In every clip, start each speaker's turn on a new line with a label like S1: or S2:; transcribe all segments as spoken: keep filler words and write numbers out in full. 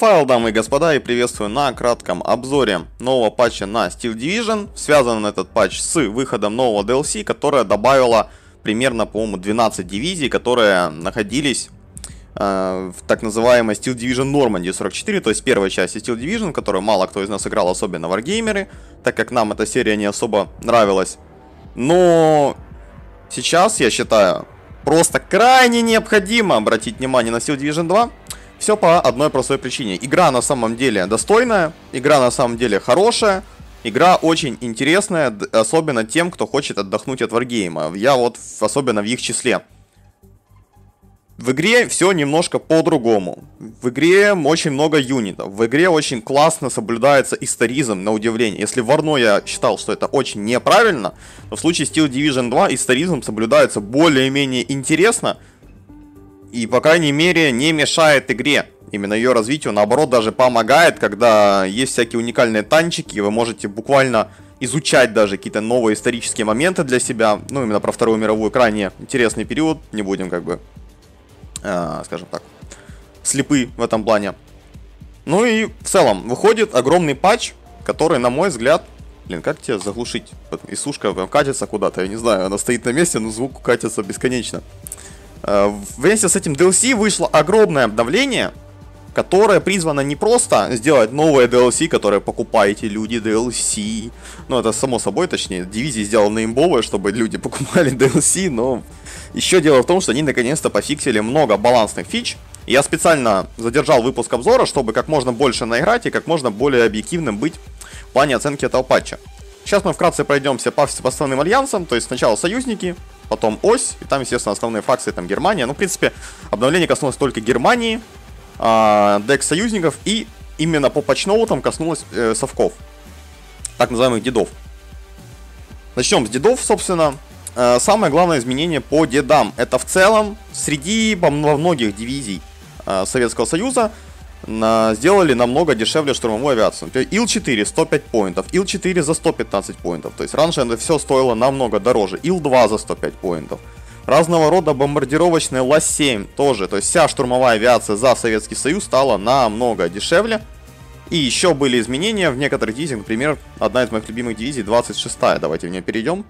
S1: Файл, дамы и господа, и приветствую на кратком обзоре нового патча на Steel Division. Связан этот патч с выходом нового ди эл си, которое добавило примерно, по-моему, двенадцать дивизий, которые находились э, в так называемой Steel Division Normandy сорок четыре, то есть первой части Steel Division, которую мало кто из нас играл, особенно варгеймеры, так как нам эта серия не особо нравилась. Но сейчас, я считаю, просто крайне необходимо обратить внимание на Steel Division два. Все по одной простой причине. Игра на самом деле достойная, игра на самом деле хорошая, игра очень интересная, особенно тем, кто хочет отдохнуть от варгейма. Я вот особенно в их числе. В игре все немножко по-другому. В игре очень много юнитов. В игре очень классно соблюдается историзм, на удивление. Если в Варно я считал, что это очень неправильно, то в случае Steel Division два историзм соблюдается более-менее интересно. И, по крайней мере, не мешает игре. Именно ее развитию, наоборот, даже помогает, когда есть всякие уникальные танчики, и вы можете буквально изучать даже какие-то новые исторические моменты для себя. Ну, именно про Вторую мировую, крайне интересный период. Не будем, как бы, э, скажем так, слепы в этом плане. Ну и в целом, выходит огромный патч, который, на мой взгляд... Блин, как тебя заглушить? И сушка прям катится куда-то, я не знаю, она стоит на месте, но звук катится бесконечно. Вместе с этим ди эл си вышло огромное обновление, которое призвано не просто сделать новое ди эл си, которое покупаете люди ди эл си. Ну, это само собой, точнее, дивизии сделаны имбовые, чтобы люди покупали ди эл си, но еще дело в том, что они наконец-то пофиксили много балансных фич. Я специально задержал выпуск обзора, чтобы как можно больше наиграть и как можно более объективным быть в плане оценки этого патча. Сейчас мы вкратце пройдемся по, по основным альянсам, то есть сначала союзники, потом ось, и там, естественно, основные фракции, там Германия. Ну, в принципе, обновление коснулось только Германии, э, дек союзников, и именно по патчноутам коснулось э, совков, так называемых дедов. Начнем с дедов, собственно. Э, самое главное изменение по дедам. Это в целом среди во многих дивизий э, Советского Союза на, сделали намного дешевле штурмовую авиацию. ил четыре сто пять поинтов, ил четыре за сто пятнадцать поинтов. То есть раньше это все стоило намного дороже. ил два за сто пять поинтов. Разного рода бомбардировочные ла семь тоже. То есть вся штурмовая авиация за Советский Союз стала намного дешевле. И еще были изменения в некоторых дивизиях. Например, одна из моих любимых дивизий, двадцать шестая. Давайте в нее перейдем.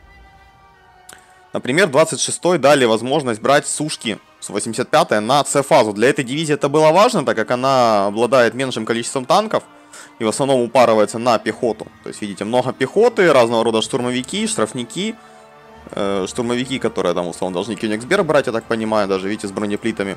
S1: Например, двадцать шестой дали возможность брать сушки с восемьдесят пятой на С-фазу. Для этой дивизии это было важно, так как она обладает меньшим количеством танков и в основном упарывается на пехоту. То есть, видите, много пехоты, разного рода штурмовики, штрафники, э, штурмовики, которые там, условно, должны Кёнигсберг брать, я так понимаю, даже, видите, с бронеплитами.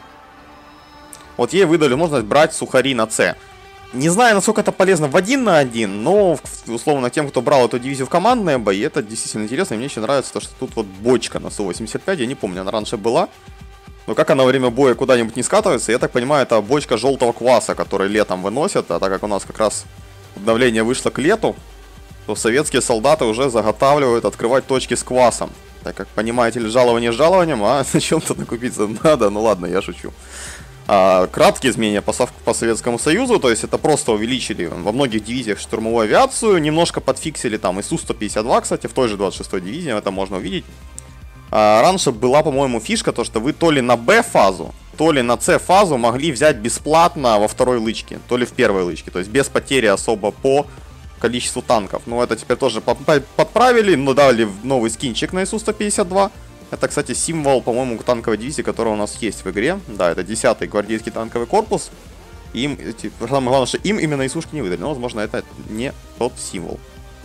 S1: Вот ей выдали возможность брать сухари на С. Не знаю, насколько это полезно в один на один, но, условно, тем, кто брал эту дивизию в командные бои, это действительно интересно. И мне еще нравится то, что тут вот бочка на Су восемьдесят пять, я не помню, она раньше была. Но как она во время боя куда-нибудь не скатывается, я так понимаю, это бочка желтого кваса, который летом выносят. А так как у нас как раз обновление вышло к лету, то советские солдаты уже заготавливают открывать точки с квасом. Так как, понимаете ли, жалование с жалованием, а на чем-то накупиться надо, ну ладно, я шучу. А, краткие изменения по, по Советскому Союзу, то есть это просто увеличили во многих дивизиях штурмовую авиацию, немножко подфиксили там и Су сто пятьдесят два, кстати, в той же двадцать шестой дивизии, это можно увидеть. А, раньше была, по-моему, фишка, то что вы то ли на Б-фазу, то ли на С-фазу могли взять бесплатно во второй лычке, то ли в первой лычке, то есть без потери особо по количеству танков. Ну, это теперь тоже подправили, но дали новый скинчик на Су сто пятьдесят два. Это, кстати, символ, по-моему, танковой дивизии, которая у нас есть в игре. Да, это десятый гвардейский танковый корпус. Им, самое главное, что им именно ИСушки не выдали, но, возможно, это не тот символ.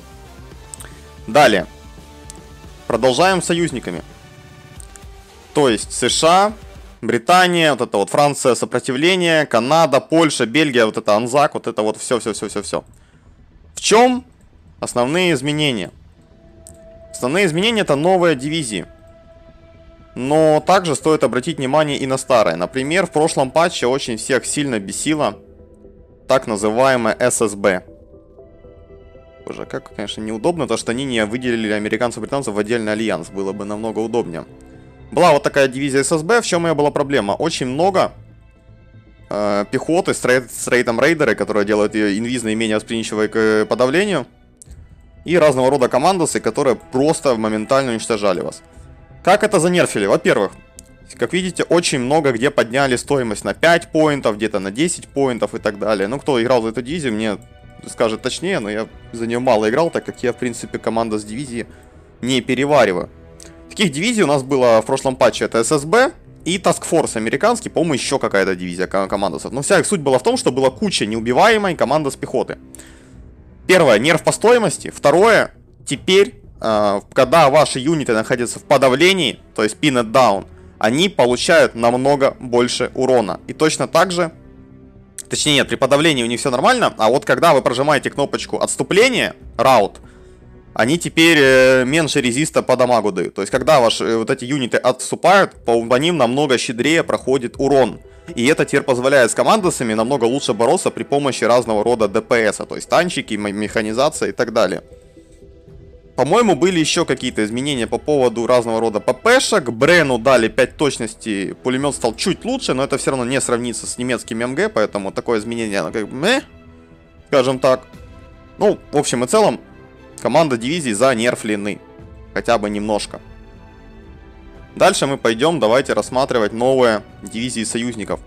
S1: Далее. Продолжаем с союзниками. То есть США, Британия, вот это вот Франция, сопротивление, Канада, Польша, Бельгия, вот это Анзак, вот это вот все-все-все-все-все. В чем основные изменения? Основные изменения — это новые дивизии. Но также стоит обратить внимание и на старые. Например, в прошлом патче очень всех сильно бесило так называемое эс эс бэ. Боже, как, конечно, неудобно, то что они не выделили американцев и британцев в отдельный альянс. Было бы намного удобнее. Была вот такая дивизия эс эс бэ. В чем ее была проблема? Очень много э, пехоты с, рейд, с рейтом рейдеры, которые делают ее инвизной и менее восприимчивой к подавлению. И разного рода командосы, которые просто моментально уничтожали вас. Как это занерфили? Во-первых, Как видите, очень много где подняли стоимость на пять поинтов, где-то на десять поинтов и так далее. Ну, кто играл за эту дивизию, мне скажет точнее, но я за нее мало играл, так как я, в принципе, команда с дивизии не перевариваю. Таких дивизий у нас было в прошлом патче, это эс эс бэ и Task Force американский, по-моему, еще какая-то дивизия командосов. Но вся их суть была в том, что была куча неубиваемой команды с пехоты. Первое, нерв по стоимости. Второе, теперь, э, когда ваши юниты находятся в подавлении, то есть pinned down, они получают намного больше урона. И точно так же, точнее нет, при подавлении у них все нормально, а вот когда вы прожимаете кнопочку отступления, раут, они теперь э, меньше резиста по дамагу дают. То есть когда ваши э, вот эти юниты отступают, по, по ним намного щедрее проходит урон. И это теперь позволяет с командосами намного лучше бороться при помощи разного рода дэ пэ эса, то есть танчики, механизация и так далее. По-моему, были еще какие-то изменения по поводу разного рода ППшек. Брену дали пять точности, пулемет стал чуть лучше, но это все равно не сравнится с немецким эм гэ, поэтому такое изменение, оно как бы мeh, скажем так. Ну, в общем и целом, команда дивизий занерфлены, хотя бы немножко. Дальше мы пойдем, давайте рассматривать новые дивизии союзников.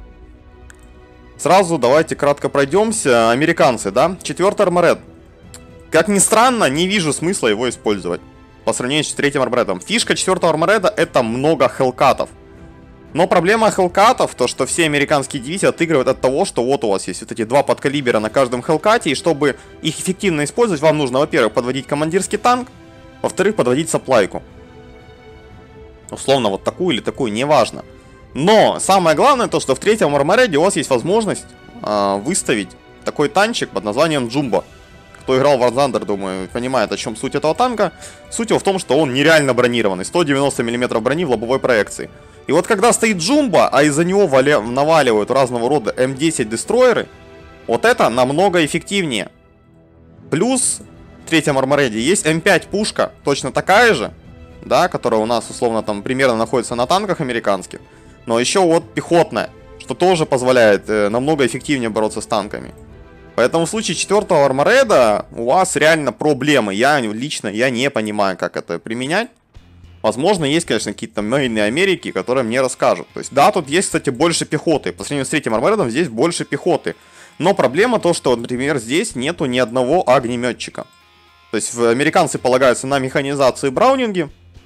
S1: Сразу давайте кратко пройдемся. Американцы, да? Четвертый арморед. Как ни странно, не вижу смысла его использовать по сравнению с третьим арморедом. Фишка четвертого армореда — это много хелкатов. Но проблема хелкатов, то что все американские дивизии отыгрывают от того, что вот у вас есть вот эти два подкалибера на каждом хелкате, и чтобы их эффективно использовать, вам нужно, во-первых, подводить командирский танк, во-вторых, подводить сапплайку. Условно, вот такую или такую, неважно. Но самое главное то, что в третьем армореде у вас есть возможность э, выставить такой танчик под названием Джумбо. Кто играл в War Thunder, думаю, понимает, о чем суть этого танка. Суть его в том, что он нереально бронированный. сто девяносто миллиметров брони в лобовой проекции. И вот когда стоит Джумбо, а из-за него валя... наваливают разного рода эм десять дестройеры, вот это намного эффективнее. Плюс в третьем армореде есть эм пять пушка, точно такая же, да, которая у нас условно там примерно находится на танках американских. Но еще вот пехотная, что тоже позволяет э, намного эффективнее бороться с танками. Поэтому в случае четвертого армореда у вас реально проблемы. Я лично я не понимаю, как это применять. Возможно, есть, конечно, какие-то мейны Америки, которые мне расскажут. То есть, да, тут есть, кстати, больше пехоты. По сравнению с третьим арморедом здесь больше пехоты. Но проблема то, что, например, здесь нету ни одного огнеметчика. То есть, американцы полагаются на механизацию и браунинги.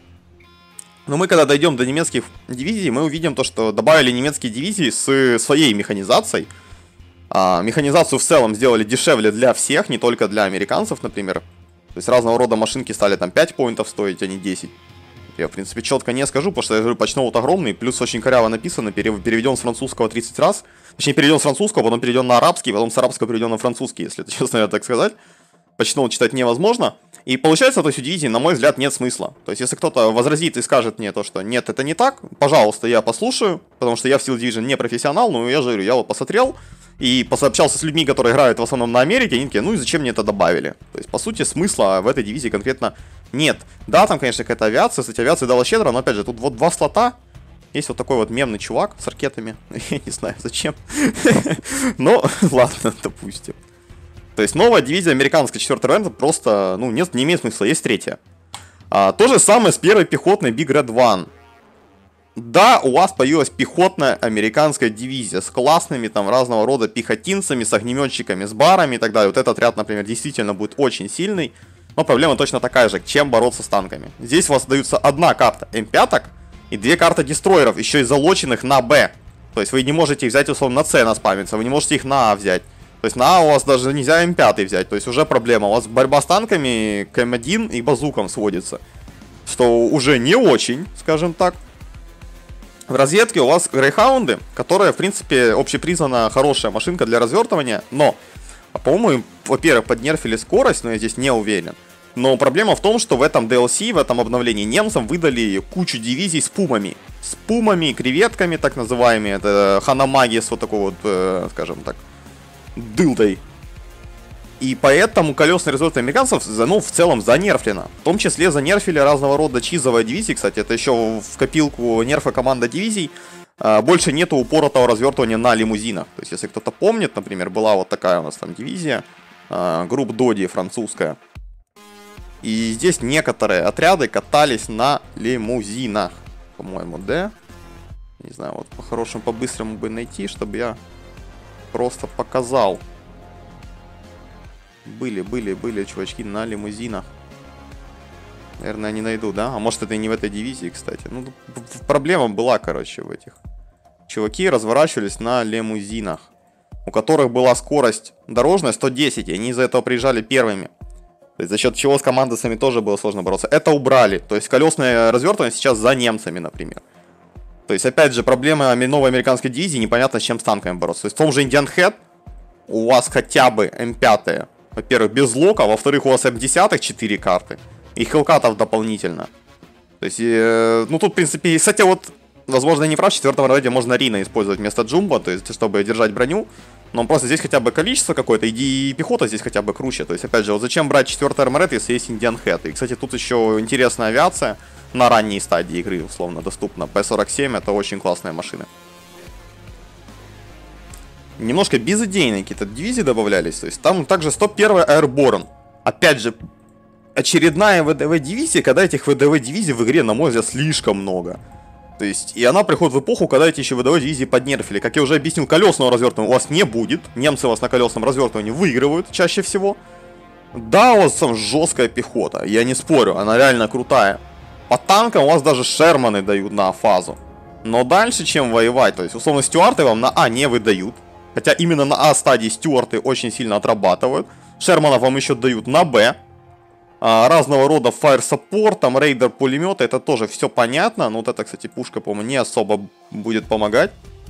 S1: Но мы, когда дойдем до немецких дивизий, мы увидим то, что добавили немецкие дивизии с своей механизацией. А, механизацию в целом сделали дешевле для всех, не только для американцев, например. То есть разного рода машинки стали там пять поинтов стоить, а не десять. Я, в принципе, четко не скажу, потому что, я говорю, патчноут огромный, плюс очень коряво написано, переведен с французского тридцать раз. Точнее, переведен с французского, потом переведен на арабский, потом с арабского переведен на французский, если это честно так сказать. Патчноут читать невозможно. И получается, то есть у дивизии, на мой взгляд, нет смысла. То есть, если кто-то возразит и скажет мне то, что нет, это не так, пожалуйста, я послушаю, потому что я в Steel Division не профессионал, но я же говорю, я вот посмотрел и пообщался с людьми, которые играют в основном на Америке, и они такие, ну и зачем мне это добавили? То есть, по сути, смысла в этой дивизии конкретно нет. Да, там, конечно, какая-то авиация, кстати, авиация дала щедро, но опять же, тут вот два слота. Есть вот такой вот мемный чувак с ракетами. Я не знаю, зачем. Но, ладно, допустим. То есть новая дивизия американская четвертый арморед просто, ну, нет, не имеет смысла, есть третья. А, то же самое с первой пехотной Big Red One. Да, у вас появилась пехотная американская дивизия с классными там разного рода пехотинцами, с огнеметчиками, с барами и так далее. Вот этот отряд, например, действительно будет очень сильный. Но проблема точно такая же, чем бороться с танками. Здесь у вас дается одна карта эм пять и две карты дестройеров, еще и залоченных на Б. То есть вы не можете их взять условно на С наспамиться, вы не можете их на А взять. То есть на А у вас даже нельзя эм пять взять, то есть уже проблема. У вас борьба с танками к эм один и базукам сводится. Что уже не очень, скажем так. В разведке у вас грейхаунды, которые, в принципе, общепризнана хорошая машинка для развертывания, но, по-моему, во-первых, поднерфили скорость, но я здесь не уверен. Но проблема в том, что в этом ди эл си, в этом обновлении немцам выдали кучу дивизий с пумами. С пумами, креветками, так называемыми, это ханамаги с вот такой вот, э, скажем так, дылдой. И поэтому колесный развертывание американцев, ну, в целом занерфлено. В том числе занерфили разного рода чизовые дивизии. Кстати, это еще в копилку нерфа команда дивизий. Больше нету упоротого развертывания на лимузинах. То есть, если кто-то помнит, например, была вот такая у нас там дивизия. Групп Доди французская. И здесь некоторые отряды катались на лимузинах. По-моему, да? Не знаю, вот по-хорошему, по-быстрому бы найти, чтобы я просто показал. Были, были, были чувачки на лимузинах. Наверное, не найду, да? А может, это и не в этой дивизии, кстати. Ну, проблема была, короче, в этих. Чуваки разворачивались на лимузинах, у которых была скорость дорожная сто десять, и они из-за этого приезжали первыми. То есть за счет чего с командосами тоже было сложно бороться. Это убрали. То есть колесное развертывание сейчас за немцами, например. То есть, опять же, проблема новой американской дивизии, непонятно, с чем с танками бороться. То есть в том же Indian Head у вас хотя бы эм пять, во-первых, без лока, во-вторых, у вас эм десять четыре карты. И хелкатов дополнительно. То есть, э, ну тут, в принципе, кстати, вот, возможно, не прав, в четвертом рейде можно Рина использовать вместо Джумба, то есть, чтобы держать броню. Но просто здесь хотя бы количество какое-то, и пехота здесь хотя бы круче. То есть, опять же, вот зачем брать четвертый арморет, если есть Indian Head? И, кстати, тут еще интересная авиация на ранней стадии игры, условно, доступна. Пэ сорок семь это очень классная машина. Немножко безыдейные какие-то дивизии добавлялись. То есть, там также сто первый Airborne. Опять же, очередная ВДВ дивизия, когда этих ВДВ дивизий в игре, на мой взгляд, слишком много. То есть, и она приходит в эпоху, когда эти еще ВДВ дивизии поднерфили. Как я уже объяснил, колесного развертывания у вас не будет. Немцы вас на колесном развертывании выигрывают чаще всего. Да, у вас там жесткая пехота, я не спорю, она реально крутая. По танкам у вас даже Шерманы дают на фазу. Но дальше, чем воевать, то есть, условно, Стюарты вам на А не выдают. Хотя именно на А стадии Стюарты очень сильно отрабатывают. Шерманов вам еще дают на Б. Разного рода фаер саппорт, там рейдер, пулеметы, это тоже все понятно. Но вот это, кстати, пушка, по-моему, не особо будет помогать.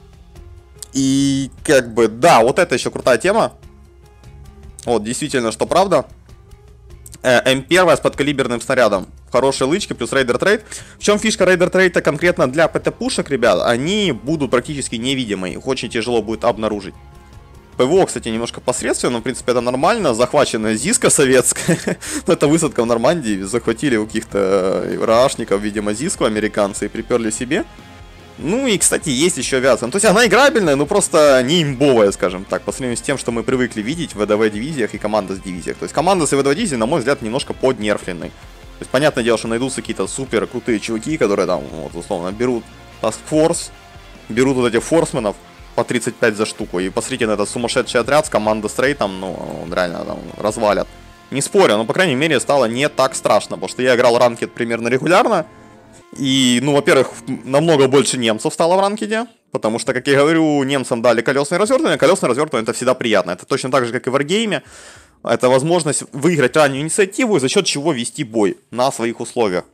S1: И как бы, да, вот это еще крутая тема. Вот, действительно, что правда. эм один с подкалиберным снарядом. Хорошие лычки, плюс рейдер трейд. В чем фишка рейдер трейда конкретно для ПТ-пушек, ребят? Они будут практически невидимы, их очень тяжело будет обнаружить. ПВО, кстати, немножко посредственно, но, в принципе, это нормально. Захваченная Зиска советская. Это высадка в Нормандии. Захватили у каких-то РАшников, видимо, Зиску американцы и приперли себе. Ну и, кстати, есть еще авиация. Ну, то есть она играбельная, но просто не имбовая, скажем так, по сравнению с тем, что мы привыкли видеть в ВДВ-дивизиях и командос-дивизиях. То есть командос и ВДВ-дивизии, на мой взгляд, немножко поднерфлены. То есть, понятное дело, что найдутся какие-то супер крутые чуваки, которые там, вот, условно, берут Task Force, берут вот этих форсменов по тридцать пять за штуку. И посмотрите на этот сумасшедший отряд с командой стрейтом, ну, он реально там развалят. Не спорю, но, по крайней мере, стало не так страшно, потому что я играл ранкет примерно регулярно. И, ну, во-первых, намного больше немцев стало в ранкеде. Потому что, как я говорю, немцам дали колесное развертывание. Колесное развертывание это всегда приятно. Это точно так же, как и в варгейме. Это возможность выиграть раннюю инициативу, за счет чего вести бой на своих условиях.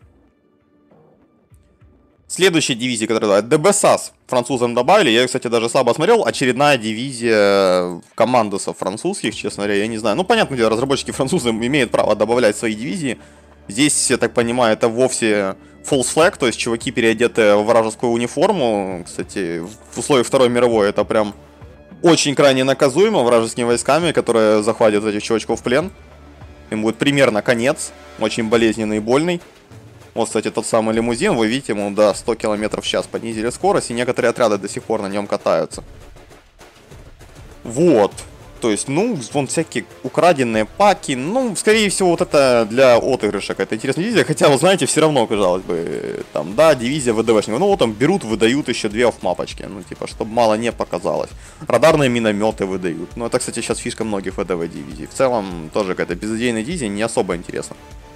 S1: Следующая дивизия, которая ДБ САС французам добавили. Я, кстати, даже слабо смотрел. Очередная дивизия командосов французских, честно говоря, я не знаю. Ну, понятно, дело, разработчики французы имеют право добавлять свои дивизии. Здесь, я так понимаю, это вовсе false flag, то есть чуваки, переодетые в вражескую униформу. Кстати, в условиях Второй мировой это прям очень крайне наказуемо вражескими войсками, которые захватят этих чувачков в плен. Им будет примерно конец, очень болезненный и больный. Вот, кстати, тот самый лимузин, вы видите, ему до ста километров в час понизили скорость, и некоторые отряды до сих пор на нем катаются. Вот. То есть, ну, вон всякие украденные паки. Ну, скорее всего, вот это для отыгрыша какая-то интересная дивизия. Хотя, вы знаете, все равно, казалось бы, там, да, дивизия ВДВшников. Ну, вот там берут, выдают еще две оффмапочки. Ну, типа, чтобы мало не показалось. Радарные минометы выдают. Ну, это, кстати, сейчас фишка многих ВДВ дивизий. В целом, тоже какая-то безыдейная дивизия, не особо интересна.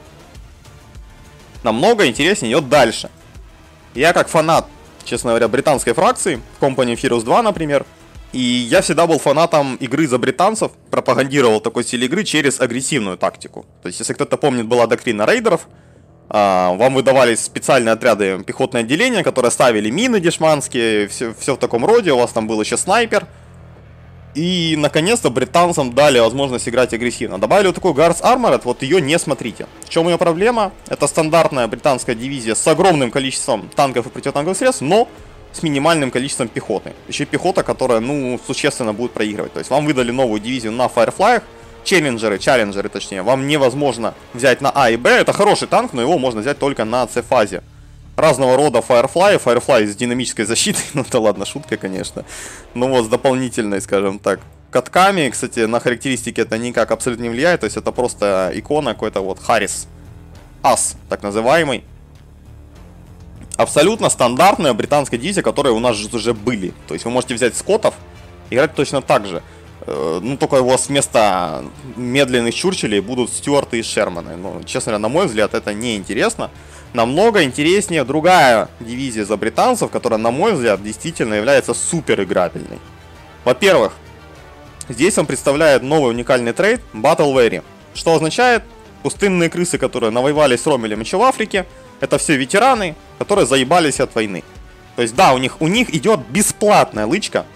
S1: Намного интереснее идет дальше. Я как фанат, честно говоря, британской фракции, Company of Heroes два, например, и я всегда был фанатом игры за британцев, пропагандировал такой стиль игры через агрессивную тактику. То есть, если кто-то помнит, была доктрина рейдеров, вам выдавались специальные отряды, пехотное отделение, которые ставили мины дешманские, все, все в таком роде, у вас там был еще снайпер. И, наконец-то, британцам дали возможность играть агрессивно. Добавили вот такой Guards Armored, вот ее не смотрите. В чем ее проблема? Это стандартная британская дивизия с огромным количеством танков и противотанковых средств, но с минимальным количеством пехоты. Еще пехота, которая, ну, существенно будет проигрывать. То есть вам выдали новую дивизию на Firefly, челленджеры, челленджеры точнее, вам невозможно взять на А и Б. Это хороший танк, но его можно взять только на С-фазе. Разного рода Firefly, Firefly с динамической защитой, ну это ладно, шутка, конечно. Ну вот с дополнительной, скажем так, катками. Кстати, на характеристики это никак абсолютно не влияет, то есть это просто икона какой-то вот Харрис. Ас, так называемый. абсолютно стандартная британская дивизия, которые у нас уже были. То есть вы можете взять скотов, играть точно так же. Ну, только у вас вместо медленных Чурчиллей будут Стюарты и Шерманы. Ну, честно говоря, на мой взгляд, это неинтересно. Намного интереснее другая дивизия за британцев, которая, на мой взгляд, действительно является супер играбельной. Во-первых, здесь он представляет новый уникальный трейд Battle Weary. Что означает, пустынные крысы, которые навоевались с Ромелем еще в Африке, это все ветераны, которые заебались от войны. То есть, да, у них, у них идет бесплатная лычка,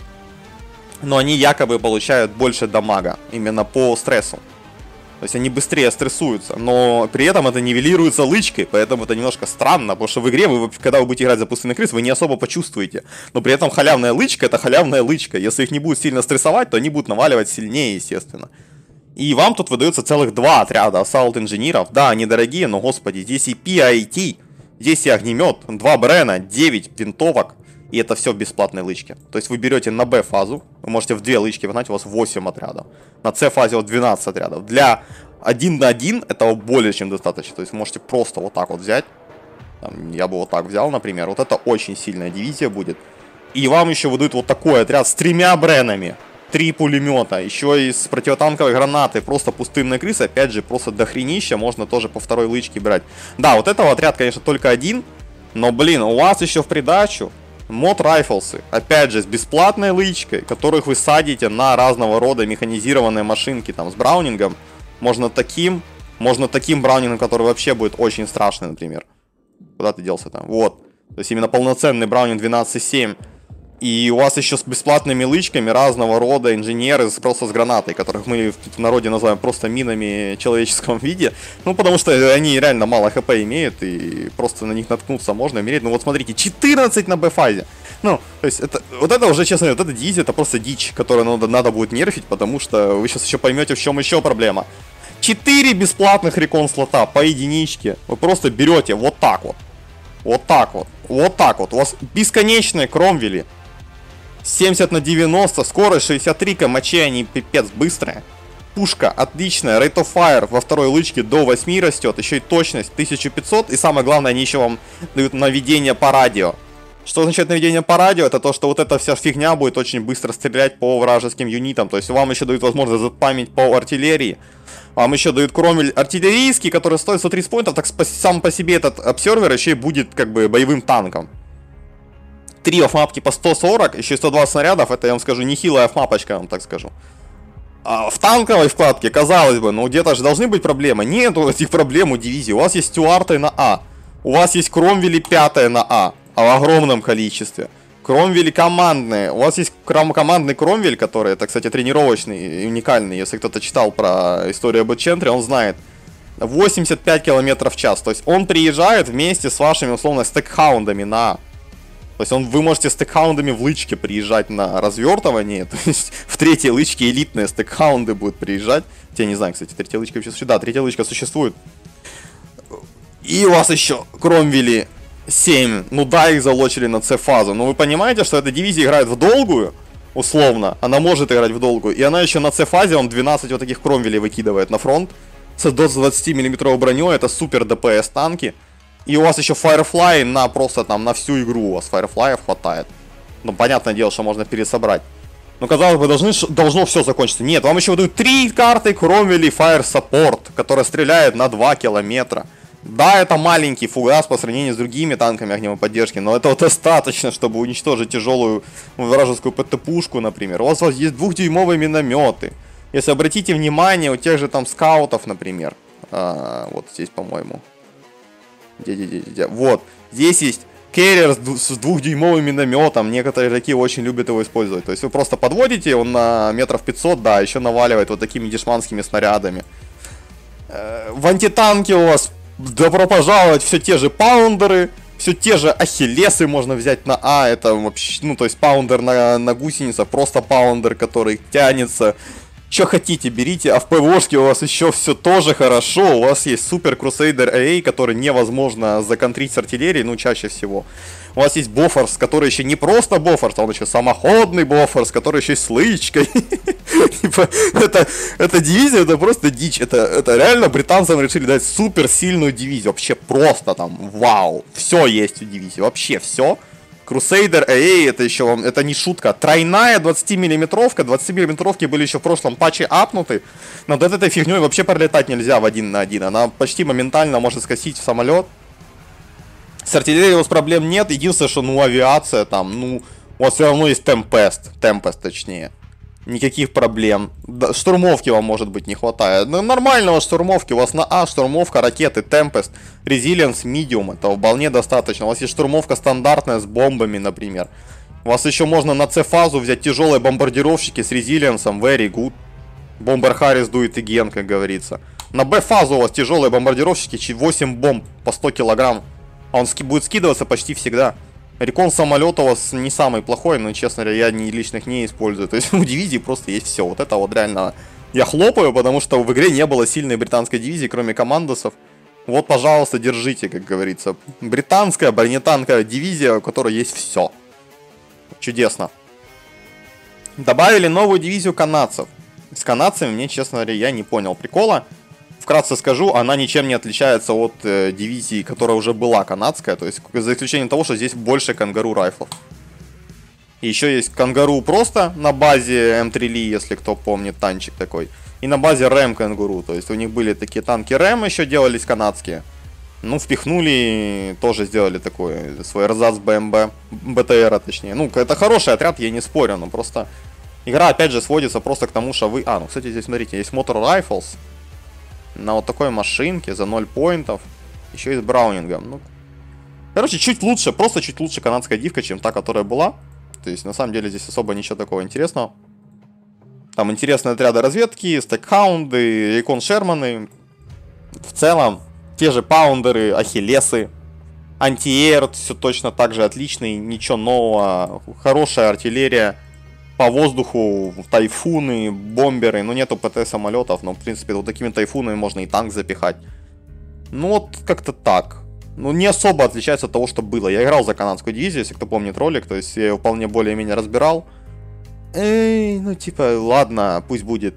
S1: но они якобы получают больше дамага именно по стрессу. То есть они быстрее стрессуются, но при этом это нивелируется лычкой, поэтому это немножко странно, потому что в игре, вы, когда вы будете играть за пустынных крыс, вы не особо почувствуете. Но при этом халявная лычка — это халявная лычка. Если их не будет сильно стрессовать, то они будут наваливать сильнее, естественно. И вам тут выдается целых два отряда ассалт-инженеров. Да, они дорогие, но, господи, здесь и пи ай ти, здесь и огнемет, два Брена, девять винтовок. И это все в бесплатной лычке. То есть вы берете на Б-фазу, вы можете в две лычки вогнать, у вас восемь отрядов. На С-фазе вот двенадцать отрядов. Для один на один этого более чем достаточно. То есть вы можете просто вот так вот взять. Там, я бы вот так взял, например. Вот это очень сильная дивизия будет. И вам еще выдают вот такой отряд с тремя Бренами. Три пулемета, еще и с противотанковой гранаты. Просто пустынная крыса, опять же, просто дохренища. Можно тоже по второй лычке брать. Да, вот этого отряд, конечно, только один. Но, блин, у вас еще в придачу мод райфлсы, опять же, с бесплатной лычкой, которых вы садите на разного рода механизированные машинки, там, с браунингом. Можно таким, можно таким браунингом, который вообще будет очень страшный, например. Куда ты делся там? Вот. То есть именно полноценный браунинг двенадцать семь. И у вас еще с бесплатными лычками разного рода инженеры просто с гранатой, которых мы в народе называем просто минами в человеческом виде. Ну, потому что они реально мало хп имеют, и просто на них наткнуться можно умереть. Ну вот смотрите, четырнадцать на Б-фазе. Ну, то есть, это, вот это уже, честно говоря, вот эта дивизия, это просто дичь, которую надо, надо будет нерфить, потому что вы сейчас еще поймете, в чем еще проблема. четыре бесплатных рекон-слота по единичке вы просто берете вот так вот. Вот так вот. Вот так вот. У вас бесконечные кромвели. семьдесят на девяносто, скорость шестьдесят три, мочи, они пипец быстрые. Пушка отличная, rate of fire во второй лычке до восьми растет, еще и точность тысяча пятьсот, и самое главное, они еще вам дают наведение по радио. Что означает наведение по радио? Это то, что вот эта вся фигня будет очень быстро стрелять по вражеским юнитам, то есть вам еще дают возможность запамять по артиллерии. Вам еще дают кромвель артиллерийский, который стоит сто тридцать поинтов, так сам по себе этот обсервер еще и будет как бы боевым танком. Три офмапки по сто сорок, еще сто двадцать снарядов, это, я вам скажу, нехилая офмапочка, я вам так скажу. А в танковой вкладке, казалось бы, ну где-то же должны быть проблемы. Нет этих проблем у дивизии. У вас есть Стюарты на А, у вас есть Кромвели пятая на А, а в огромном количестве. Кромвели командные, у вас есть командный Кромвель, который, это, кстати, тренировочный и уникальный. Если кто-то читал про историю об Эчентре, он знает. восемьдесят пять километров в час, то есть он приезжает вместе с вашими, условно, стекхаундами на А. То есть он, вы можете стекхаундами в лычке приезжать на развертывание. То есть в третьей лычке элитные стекхаунды будут приезжать. Я не знаю, кстати, третья лычка вообще существует. Да, третья лычка существует. И у вас еще Кромвели семь. Ну да, их залочили на С-фазу. Но вы понимаете, что эта дивизия играет в долгую, условно. Она может играть в долгую. И она еще на С-фазе, он двенадцать вот таких Кромвелей выкидывает на фронт. С двадцатимиллиметровой броней. Это супер ДПС танки. И у вас еще Firefly на просто там на всю игру, у вас Firefly хватает. Ну, понятное дело, что можно пересобрать. Но, казалось бы, должны, должно все закончиться. Нет, вам еще выдают три карты Кромвели Fire Support, которая стреляет на два километра. Да, это маленький фугас по сравнению с другими танками огневой поддержки, но этого достаточно, чтобы уничтожить тяжелую вражескую ПТ-пушку, например. У вас, у вас есть двухдюймовые минометы. Если обратите внимание, у тех же там скаутов, например, а, вот здесь, по-моему. Вот, здесь есть керрер с двухдюймовым минометом. Некоторые такие очень любят его использовать. То есть вы просто подводите, он на метров пятьсот, да, еще наваливает вот такими дешманскими снарядами. В антитанке у вас, добро пожаловать, все те же паундеры, все те же ахиллесы можно взять на А. Это вообще, ну то есть паундер на, на гусеницах, просто паундер, который тянется. Что хотите, берите, а в ПВОшке у вас еще все тоже хорошо. У вас есть Супер Crusader эй эй, который невозможно законтрить с артиллерией, ну, чаще всего. У вас есть Бофорс, который еще не просто Бофорс, а он еще самоходный Бофорс, который еще и с лычкой. это, это дивизия, это просто дичь. Это, это реально британцам решили дать супер сильную дивизию. Вообще просто там, вау. Все есть у дивизии, вообще все. Crusader эй эй, это еще вам, это не шутка. Тройная двадцатимиллиметровка. двадцатимиллиметровки были еще в прошлом патче апнуты. Над этой фигней вообще пролетать нельзя в один на один. Она почти моментально может скосить в самолет. С артиллерией у вас проблем нет. Единственное, что, ну, авиация там, ну, у вас все равно есть Tempest. Tempest, точнее. Никаких проблем. Да, штурмовки вам, может быть, не хватает. Ну, нормального штурмовки. У вас на А штурмовка, ракеты, Tempest, Resilience, Medium. Это вполне достаточно. У вас есть штурмовка стандартная с бомбами, например. У вас еще можно на С-фазу взять тяжелые бомбардировщики с Resilience. Very good. Бомбер Харрис дует и ген, как говорится. На Б-фазу у вас тяжелые бомбардировщики, восемь бомб по сто килограмм. А он ски будет скидываться почти всегда. Рекон самолета у вас не самый плохой, но, честно говоря, я ни личных не использую. То есть у дивизии просто есть все. Вот это вот реально я хлопаю, потому что в игре не было сильной британской дивизии, кроме командосов. Вот, пожалуйста, держите, как говорится. Британская бронетанковая дивизия, у которой есть все. Чудесно. Добавили новую дивизию канадцев. С канадцами мне, честно говоря, я не понял прикола. Вкратце скажу, она ничем не отличается от э, дивизии, которая уже была канадская. То есть, за исключением того, что здесь больше кангару райфлов. Еще есть кангару просто на базе эм три Ли, если кто помнит, танчик такой. И на базе рэм кангуру. То есть, у них были такие танки рэм еще делались канадские. Ну, впихнули, тоже сделали такой свой эрзац БМБ, БТРа точнее. Ну, это хороший отряд, я не спорю, но просто... Игра, опять же, сводится просто к тому, что вы... А, ну, кстати, здесь, смотрите, есть Motor Rifles. На вот такой машинке за ноль поинтов. Еще и с браунингом. Ну, короче, чуть лучше, просто чуть лучше канадская дивка, чем та, которая была. То есть, на самом деле, здесь особо ничего такого интересного. Там интересные отряды разведки, стекхаунды, рекон Шерманы. В целом, те же паундеры, ахиллесы, антиэр, все точно так же отличный, ничего нового. Хорошая артиллерия. По воздуху, тайфуны, бомберы, ну нету ПТ самолетов, но в принципе вот такими тайфунами можно и танк запихать. Ну вот как-то так. Ну не особо отличается от того, что было. Я играл за канадскую дивизию, если кто помнит ролик, то есть я его вполне более-менее разбирал. Эй, ну типа, ладно, пусть будет.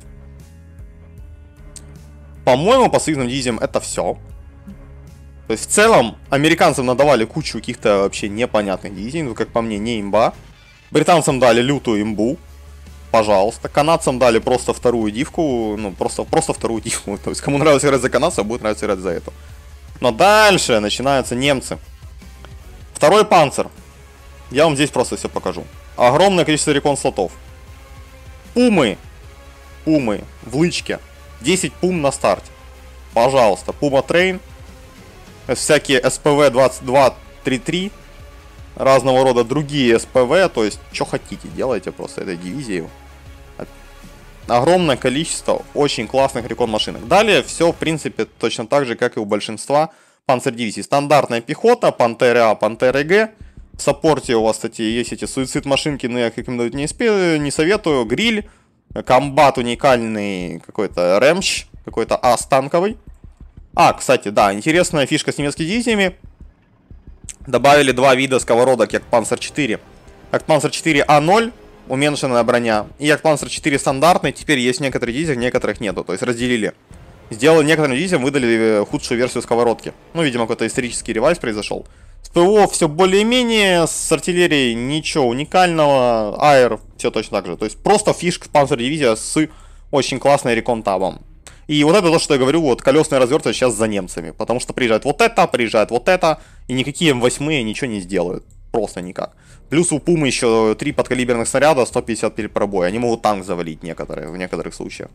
S1: По-моему, по союзным дивизиям это все. То есть в целом американцам надавали кучу каких-то вообще непонятных дивизий, ну как по мне, не имба. Британцам дали лютую имбу. Пожалуйста. Канадцам дали просто вторую дивку. Ну, просто, просто вторую дивку. То есть, кому нравится играть за канадцев, будет нравиться играть за эту. Но дальше начинаются немцы. Второй панцир. Я вам здесь просто все покажу. Огромное количество рекон-слотов. Пумы. Пумы в лычке. десять пум на старте. Пожалуйста. Пума Трейн. Всякие эс пэ вэ двадцать два тридцать три. Разного рода другие эс пэ вэ, то есть, что хотите, делайте просто этой дивизией. Огромное количество очень классных рекон-машинок. Далее все, в принципе, точно так же, как и у большинства панцер-дивизий. Стандартная пехота, Пантеры А, Пантеры Г. В саппорте у вас, кстати, есть эти суицид-машинки, но я их рекомендовать не, спе- не советую. Гриль, комбат уникальный, какой-то Рэмш, какой-то ас танковый. А, кстати, да, интересная фишка с немецкими дивизиями. Добавили два вида сковородок Ягдпанцер четыре. Ягдпанцер четыре А ноль, уменьшенная броня, и Ягдпанцер четыре стандартный. Теперь есть в некоторых дивизиях, некоторых нету. То есть разделили. Сделали некоторым дивизиям, выдали худшую версию сковородки. Ну, видимо, какой-то исторический ревайз произошел. С ПВО все более-менее, с артиллерией ничего уникального. Аэр все точно так же. То есть просто фишка панцер-дивизия с очень классной рекон-табом. И вот это то, что я говорю, вот колесная развертка сейчас за немцами. Потому что приезжает вот это, приезжает вот это, и никакие эм восемь ничего не сделают. Просто никак. Плюс у Пумы еще три подкалиберных снаряда, сто пятьдесят пробоя. Они могут танк завалить некоторые, в некоторых случаях.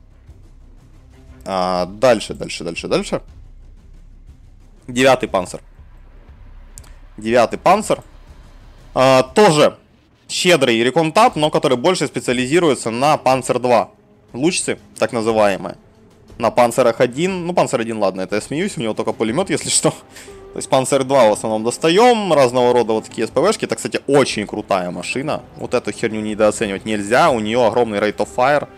S1: А, дальше, дальше, дальше, дальше. Девятый панцир. Девятый панцир. А, тоже щедрый реконтап, но который больше специализируется на Панцер два. Лучцы, так называемые. На Панцерах один. Ну, Панцер один, ладно, это я смеюсь, у него только пулемет, если что. То есть Панцер два в основном достаем. Разного рода вот такие эс пэ вэ-шки. Это, кстати, очень крутая машина. Вот эту херню недооценивать нельзя. У нее огромный rate of fire.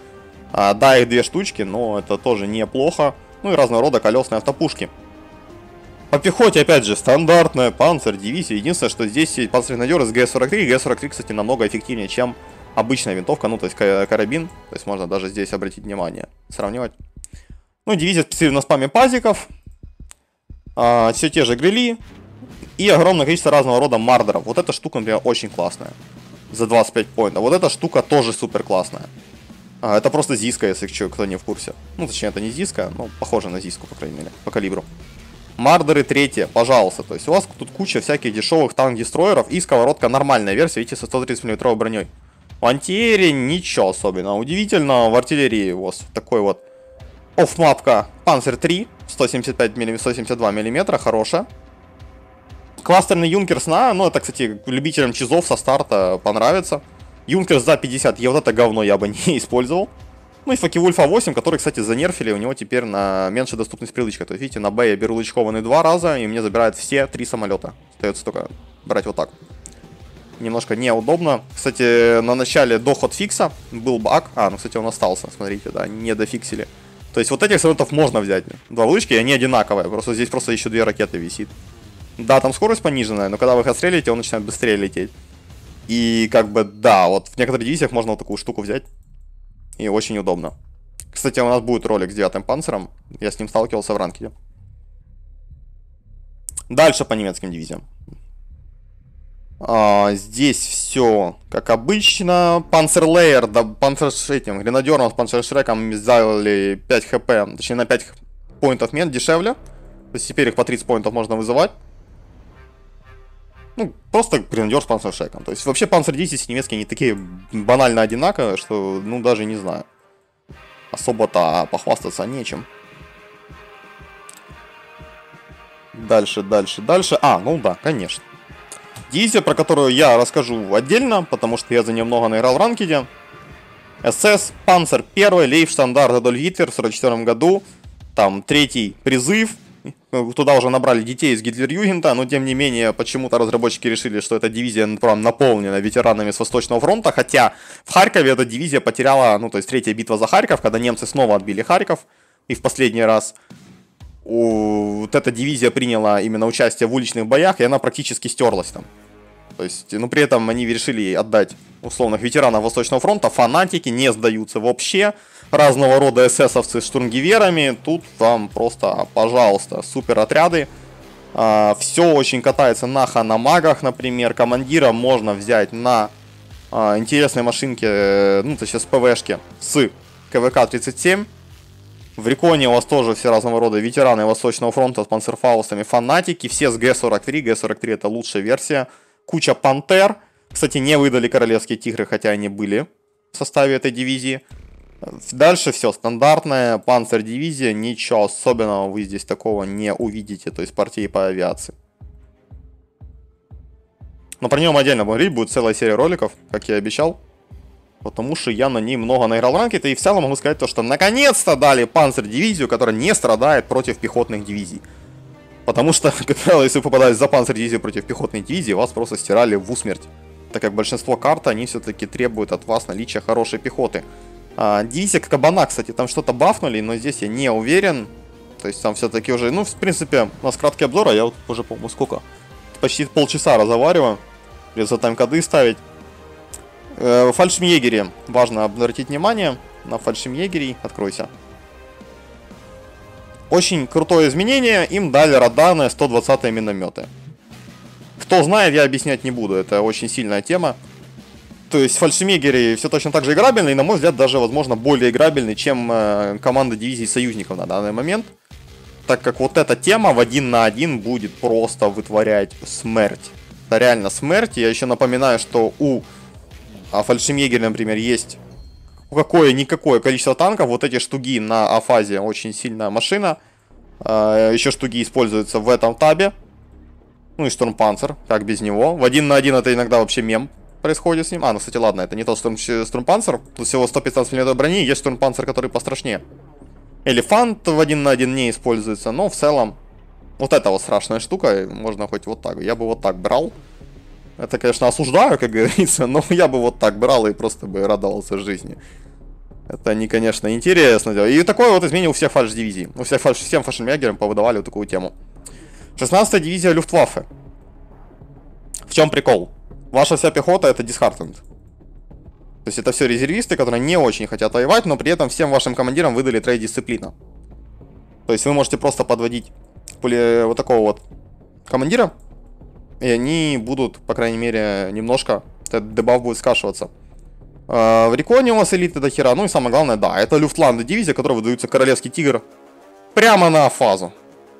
S1: А, да, их две штучки, но это тоже неплохо. Ну и разного рода колесные автопушки. По пехоте, опять же, стандартная панцирь, дивизия. Единственное, что здесь есть панцирь-гренадер из Г сорок три. Г сорок три, кстати, намного эффективнее, чем обычная винтовка, ну, то есть карабин. То есть можно даже здесь обратить внимание, сравнивать. Ну, дивизия специализирована на спаме пазиков. А, все те же грили. И огромное количество разного рода мардеров. Вот эта штука, например, очень классная. За двадцать пять поинтов. Вот эта штука тоже супер классная. А, это просто зиска, если кто не в курсе. Ну, точнее, это не зиска, но похоже на зиску, по крайней мере, по калибру. Мардеры третье, пожалуйста. То есть у вас тут куча всяких дешевых танк-дестройеров и сковородка нормальная версия, видите, со сто тридцать миллиметровой броней. В антиэре ничего особенного. Удивительно, в артиллерии у вас такой вот офф-мапка Панцирь три, сто семьдесят пять миллиметров, сто семьдесят два миллиметра, хорошая. Кластерный Юнкерс на, ну это, кстати, любителям чизов со старта понравится. Юнкерс за пятьдесят, я вот это говно я бы не использовал. Ну и Фокке-Вульф А восемь, который, кстати, занерфили, у него теперь на меньшая доступность привычка. То есть, видите, на Б я беру лычкованный два раза, и мне забирают все три самолета. Остается только брать вот так. Немножко неудобно. Кстати, на начале до хотфикса был баг. А, ну, кстати, он остался, смотрите, да, не дофиксили. То есть, вот этих самолетов можно взять. Два лычки, и они одинаковые. Просто здесь просто еще две ракеты висит. Да, там скорость пониженная, но когда вы их отстреливаете, он начинает быстрее лететь. И, как бы, да, вот в некоторых дивизиях можно вот такую штуку взять. И очень удобно. Кстати, у нас будет ролик с девятым панциром. Я с ним сталкивался в ранкеде. Дальше по немецким дивизиям. А, здесь все как обычно. Панцерлейер, да, панцершетим, гренадером с панцершреком сделали пять хп, точнее на пять поинтов мен дешевле. То есть теперь их по тридцать поинтов можно вызывать. Ну, просто гренадер с панцершеком. То есть вообще панцирь десять и немецкие не такие банально одинаковые, что, ну, даже не знаю. Особо-то похвастаться нечем. Дальше, дальше, дальше. А, ну да, конечно. Дивизия, про которую я расскажу отдельно, потому что я за нее много наиграл в ранкеде. СС, Панцер один, Лейфштандарт Адольф Гитлер в сорок четвёртом году. Там третий призыв. Туда уже набрали детей из Гитлер-Югента, но тем не менее почему-то разработчики решили, что эта дивизия наполнена ветеранами с Восточного фронта, хотя в Харькове эта дивизия потеряла, ну то есть третья битва за Харьков, когда немцы снова отбили Харьков, и в последний раз у... вот эта дивизия приняла именно участие в уличных боях, и она практически стерлась там. То есть, ну при этом они решили отдать условных ветеранов Восточного фронта, фанатики не сдаются вообще. Разного рода эсэсовцы с штурмгеверами. Тут вам просто, пожалуйста, супер отряды. А, все очень катается на ханамагах, например. Командира можно взять на а, интересной машинке, ну, то есть с ПВшки, с КВК тридцать семь. В Реконе у вас тоже все разного рода ветераны Восточного фронта с панцерфаустами, фанатики. Все с Г сорок три. Г сорок три это лучшая версия. Куча пантер. Кстати, не выдали королевские тигры, хотя они были в составе этой дивизии. Дальше все стандартное, панцер-дивизия, ничего особенного вы здесь такого не увидите, то есть партии по авиации. Но про нем отдельно говорить, будет целая серия роликов, как я и обещал. Потому что я на ней много наиграл в ранкед, и в целом могу сказать то, что наконец-то дали панцер-дивизию, которая не страдает против пехотных дивизий. Потому что, как правило, если вы попадали за панцер-дивизию против пехотной дивизии, вас просто стирали в усмерть. Так как большинство карт, они все-таки требуют от вас наличия хорошей пехоты. А, дивизия Кабана, кстати, там что-то бафнули, но здесь я не уверен. То есть там все-таки уже, ну, в принципе, у нас краткий обзор, а я вот уже, по-моему, сколько? Почти полчаса разговариваю. Придется тайм-коды ставить. Э, фальшмьегере. Важно обратить внимание на фальшмьегерей. Откройся. Очень крутое изменение. Им дали радарные сто двадцатые минометы. Кто знает, я объяснять не буду. Это очень сильная тема. То есть фальшмейгеры все точно так же играбельны, и, на мой взгляд, даже, возможно, более играбельны, чем э, команда дивизий союзников на данный момент. Так как вот эта тема в один на один будет просто вытворять смерть. Это реально смерть. Я еще напоминаю, что у а, фальшмейгера, например, есть какое-никакое количество танков. Вот эти штуги на Афазе очень сильная машина. Э, еще штуги используются в этом табе. Ну и штурмпанцер, как без него. В один на один это иногда вообще мем происходит с ним. А, ну, кстати, ладно, это не тот штурм, штурмпанцер. Тут всего сто пятнадцать миллиметров брони, есть штурмпанцер, который пострашнее. Элефант в один на один не используется, но в целом вот эта вот страшная штука, можно хоть вот так. Я бы вот так брал. Это, конечно, осуждаю, как говорится, но я бы вот так брал и просто бы радовался жизни. Это не, конечно, интересно. И такое вот изменил у всех фальш-дивизий. У всех фальш, всем фальшемягерам повыдавали вот такую тему. шестнадцатая дивизия Люфтваффе. В чем прикол? Ваша вся пехота это дисхартенд. То есть это все резервисты, которые не очень хотят воевать, но при этом всем вашим командирам выдали трейд-дисциплина. То есть вы можете просто подводить вот такого вот командира, и они будут, по крайней мере, немножко, этот дебаф будет скашиваться. В Реконе у вас элиты до хера, ну и самое главное, да, это Люфтланды дивизия, которой выдаются Королевский Тигр прямо на фазу.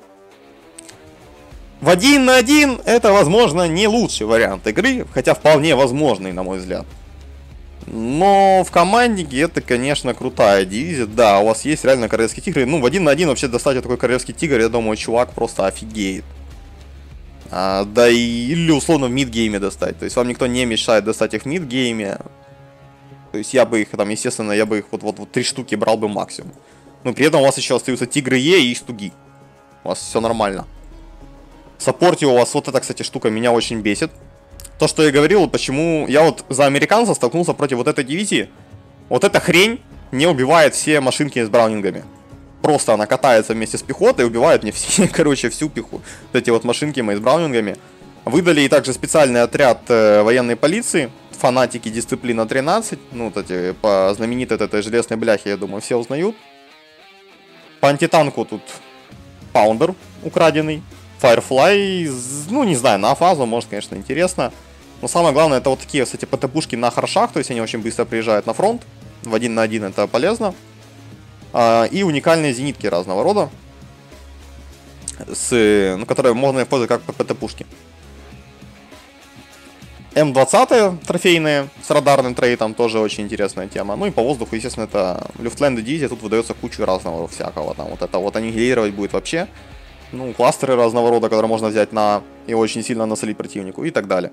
S1: В один на один это, возможно, не лучший вариант игры, хотя вполне возможный, на мой взгляд. Но в команднике это, конечно, крутая дивизия. Да, у вас есть реально Королевский Тигр. Ну, в один на один вообще достать такой Королевский Тигр, я думаю, чувак просто офигеет. А, да и или условно в мидгейме достать. То есть вам никто не мешает достать их в мидгейме. То есть я бы их там, естественно, я бы их вот, вот, вот три штуки брал бы максимум. Но при этом у вас еще остаются Тигры Е и Штуги. У вас все нормально. В саппорте у вас вот эта, кстати, штука меня очень бесит. То, что я говорил, почему я вот за американца столкнулся против вот этой дивизии. Вот эта хрень не убивает все машинки с браунингами. Просто она катается вместе с пехотой и убивает мне все, короче, всю пехоту. Вот эти вот машинки мои с браунингами. Выдали и также специальный отряд э, военной полиции. Фанатики Дисциплина тринадцать. Ну, вот эти, по знаменитой этой железной бляхе, я думаю, все узнают. По антитанку тут Паундер украденный. Firefly, ну, не знаю, на фазу, может, конечно, интересно. Но самое главное, это вот такие, кстати, ПТ-пушки на харшах, то есть они очень быстро приезжают на фронт. В один на один это полезно. А, и уникальные зенитки разного рода, с, ну, которые можно использовать как ПТ-пушки. М двадцать трофейные с радарным трейтом, тоже очень интересная тема. Ну и по воздуху, естественно, это Люфтланды дивизия, тут выдается кучу разного всякого. Там вот это вот аннигилировать будет вообще. Ну, кластеры разного рода, которые можно взять на и очень сильно насолить противнику и так далее.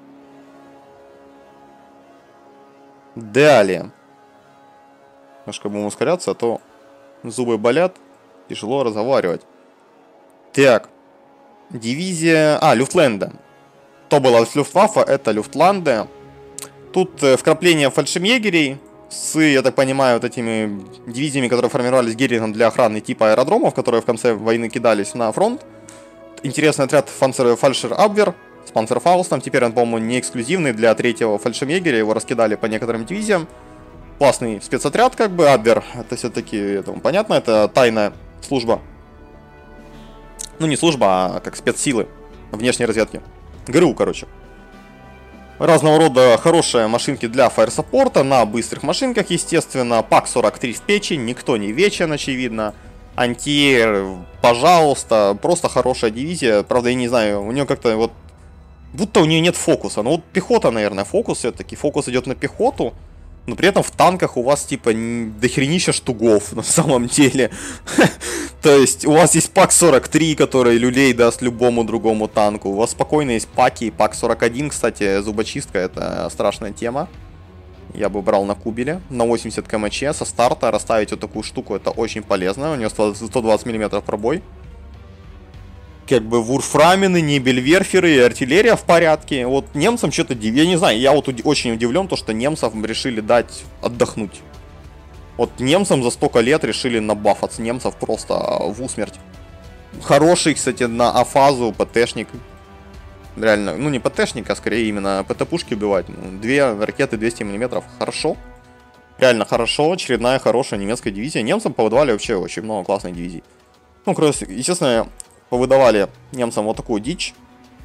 S1: Далее. Немножко будем ускоряться, а то зубы болят, тяжело разговаривать. Так. Дивизия... А, Люфтланды. То было Люфтваффе, это Люфтланды. Тут э, вкрапление фальшемьегерей с, я так понимаю, вот этими дивизиями, которые формировались Герингом для охраны типа аэродромов, которые в конце войны кидались на фронт. Интересный отряд Фальшер Абвер с Панцерфаустом. Теперь он, по-моему, не эксклюзивный для третьего фальшемьегеря. Его раскидали по некоторым дивизиям. Классный спецотряд, как бы. Абвер, это все-таки, это понятно, это тайная служба. Ну, не служба, а как спецсилы внешней разведки. ГРУ, короче. Разного рода хорошие машинки для фаер-саппорта, на быстрых машинках, естественно. пак сорок три в печи, никто не вечен, очевидно. Антиэр, пожалуйста, просто хорошая дивизия. Правда, я не знаю, у нее как-то вот... Будто у нее нет фокуса. Ну вот пехота, наверное, фокус все-таки. Фокус идет на пехоту. Но при этом в танках у вас типа дохренища штугов на самом деле. То есть у вас есть пак сорок три, который люлей даст любому другому танку. У вас спокойно есть паки. пак сорок один, кстати, зубочистка, это страшная тема. Я бы брал на кубеле. На восемьдесят кмч со старта расставить вот такую штуку, это очень полезно. У нее сто двадцать миллиметров пробой. Как бы вурфрамены, небельверферы и артиллерия в порядке. Вот немцам что-то... Я не знаю, я вот уд очень удивлен, то, что немцам решили дать отдохнуть. Вот немцам за столько лет решили набафаться. Немцев просто в усмерть. Хороший, кстати, на афазу ПТшник. Реально, ну не ПТшник, а скорее именно ПТ-пушки убивать. Две ракеты двести миллиметров. Хорошо. Реально хорошо. Очередная хорошая немецкая дивизия. Немцам повыдавали вообще очень много классных дивизий. Ну, кроме, естественно... Повыдавали немцам вот такую дичь.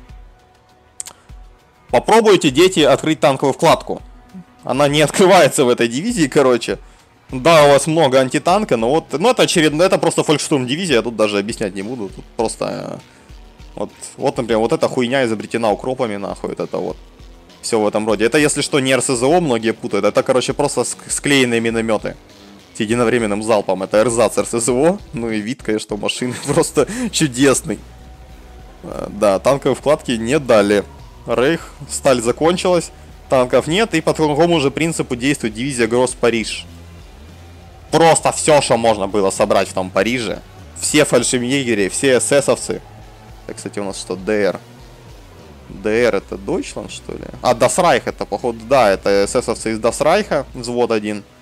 S1: Попробуйте, дети, открыть танковую вкладку. Она не открывается в этой дивизии, короче. Да, у вас много антитанка, но вот... Ну, это очередно, это просто фолькштурм дивизия, я тут даже объяснять не буду. Тут просто... Вот, вот, например, вот эта хуйня изобретена укропами, нахуй, вот это вот. Все в этом роде. Это, если что, не эр эс зэ о, многие путают. Это, короче, просто склеенные минометы. С единовременным залпом. Это эрзац эр эс зэ о. Ну и вид, конечно, у машины просто чудесный. Да, танковые вкладки не дали. Рейх, сталь закончилась. Танков нет. И по такому же принципу действует дивизия Гросс Париж. Просто все, что можно было собрать в том Париже. Все фальшемьегери, все эсэсовцы. Это, кстати, у нас что, ДР. ДР это Deutschland, что ли? А, Das Reich это, походу, да, это эсэсовцы из Das Reich, взвод один.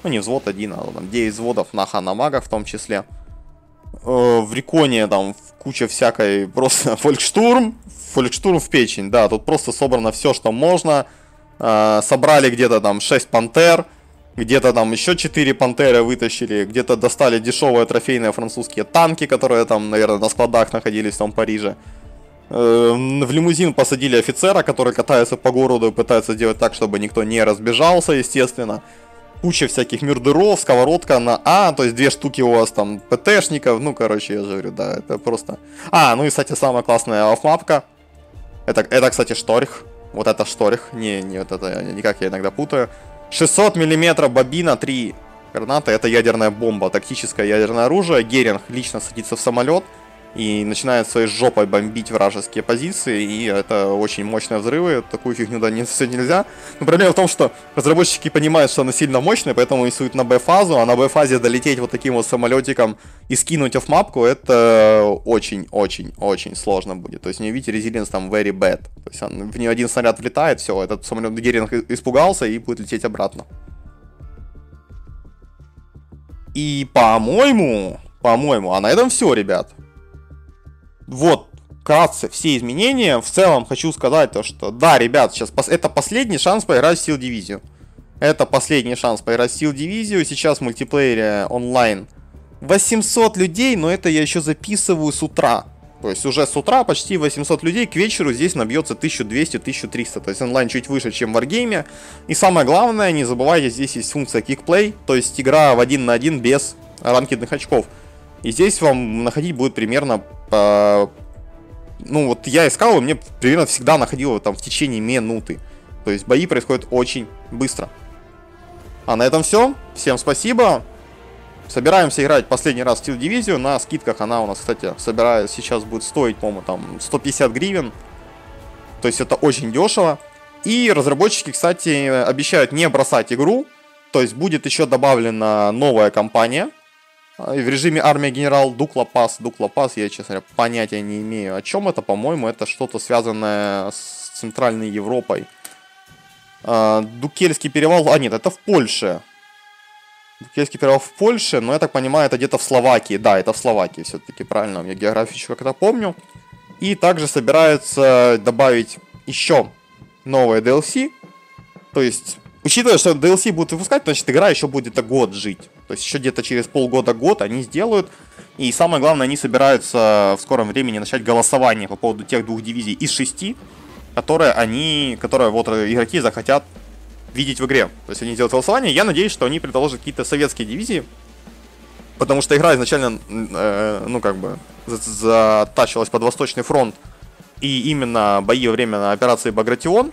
S1: Ну, не взвод один, а там девять взводов на ханамагах в том числе. Э, в Реконе там куча всякой просто фолькштурм. Фолькштурм в печень, да, тут просто собрано все, что можно. Э, собрали где-то там шесть пантер. Где-то там еще четыре пантеры вытащили. Где-то достали дешевые трофейные французские танки, которые там, наверное, на складах находились в том Париже. В лимузин посадили офицера, который катается по городу и пытается сделать так, чтобы никто не разбежался, естественно. Куча всяких мюрдеров, сковородка на А, то есть две штуки у вас там ПТшников. Ну, короче, я же говорю, да, это просто... А, ну и, кстати, самая классная оффмапка. Это, это, кстати, шторх. Вот это шторх. Не, не вот это, никак я иногда путаю. шестьсот миллиметров бобина, три гранаты. Это ядерная бомба, тактическое ядерное оружие. Геринг лично садится в самолет и начинает своей жопой бомбить вражеские позиции, и это очень мощные взрывы, такую фигню да не, все нельзя. Но проблема в том, что разработчики понимают, что она сильно мощная, поэтому рисуют на Б-фазу, а на Б-фазе долететь вот таким вот самолетиком и скинуть оффмапку, это очень-очень-очень сложно будет. То есть не видите, резилинс там very bad. То есть он, в нее один снаряд влетает, все, этот самолет Геринг испугался и будет лететь обратно. И по-моему, по-моему, а на этом все, ребят. Вот, вкратце все изменения. В целом хочу сказать то, что да, ребят, сейчас пос это последний шанс поиграть в Steel Division. Это последний шанс поиграть в Steel Division. Сейчас в мультиплеере онлайн восемьсот людей, но это я еще записываю с утра. То есть уже с утра почти восемьсот людей, к вечеру здесь набьется тысяча двести — тысяча триста. То есть онлайн чуть выше, чем в Wargame. И самое главное, не забывайте, здесь есть функция Kickplay, то есть игра в один на один без ранкедных очков. И здесь вам находить будет примерно по... Ну вот я искал, и мне примерно всегда находило там в течение минуты. То есть бои происходят очень быстро. А на этом все. Всем спасибо. Собираемся играть последний раз в Steel Division. На скидках она у нас, кстати, собирает, сейчас будет стоить, по-моему, там сто пятьдесят гривен. То есть это очень дешево. И разработчики, кстати, обещают не бросать игру. То есть будет еще добавлена новая кампания. В режиме армия генерал Дукла Пас. Дукла Пас, я, честно говоря, понятия не имею, о чем это. По-моему, это что-то связанное с Центральной Европой. Дукельский перевал... А, нет, это в Польше. Дукельский перевал в Польше, но я так понимаю, это где-то в Словакии. Да, это в Словакии все-таки, правильно, я географию еще как-то помню. И также собираются добавить еще новые ди эл си. То есть... Учитывая, что ди эл си будут выпускать, значит игра еще будет где-то год жить. То есть еще где-то через полгода-год они сделают. И самое главное, они собираются в скором времени начать голосование по поводу тех двух дивизий из шести, которые они, которые вот игроки захотят видеть в игре. То есть они сделают голосование. Я надеюсь, что они предложат какие-то советские дивизии. Потому что игра изначально, э, ну как бы, затачивалась под Восточный фронт. И именно бои во время операции Багратион.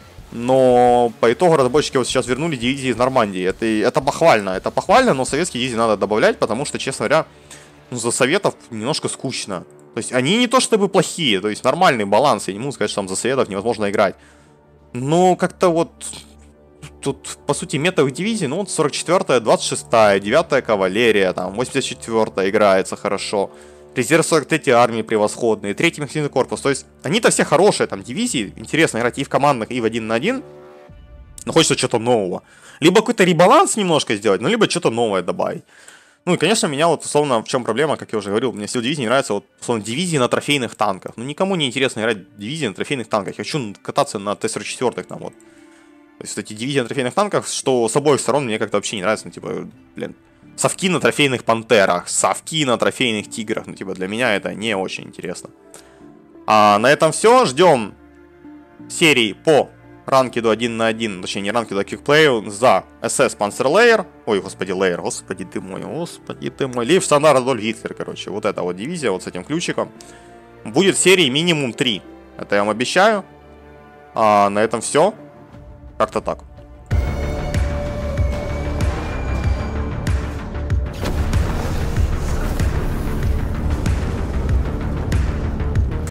S1: Но по итогу разработчики вот сейчас вернули дивизии из Нормандии. Это, это похвально, это похвально, но советские дивизии надо добавлять, потому что, честно говоря, ну, за советов немножко скучно. То есть они не то чтобы плохие, то есть нормальный баланс, я не могу сказать, что там за советов невозможно играть. Но как-то вот, тут по сути метовых дивизий, ну вот сорок четвёртая, двадцать шестая, девятая кавалерия, там восемьдесят четвёртая играется хорошо. Резерв сорок третьей армии превосходный, третий механизированный корпус. То есть, они-то все хорошие, там, дивизии. Интересно играть и в командных, и в один на один. Но хочется что-то нового. Либо какой-то ребаланс немножко сделать, ну, либо что-то новое добавить. Ну, и, конечно, меня вот, условно, в чем проблема, как я уже говорил, мне Steel Division не нравится, вот, условно, дивизии на трофейных танках. Ну, никому не интересно играть в дивизии на трофейных танках. Я хочу кататься на Т сорок четыре там, вот. То есть, эти дивизии на трофейных танках, что с обоих сторон мне как-то вообще не нравится, ну, типа, блин... Совки на трофейных пантерах, совки на трофейных тиграх. Ну, типа, для меня это не очень интересно. А на этом все. Ждем серии по ранкеду один на один, точнее, не ранкеду, а кикплею за эс эс Panzer Layer. Ой, господи, Layer, господи ты мой, господи ты мой. Лейф Стандар Адольф Гитлер, короче. Вот эта вот дивизия, вот с этим ключиком. Будет серии минимум три. Это я вам обещаю. А на этом все. Как-то так.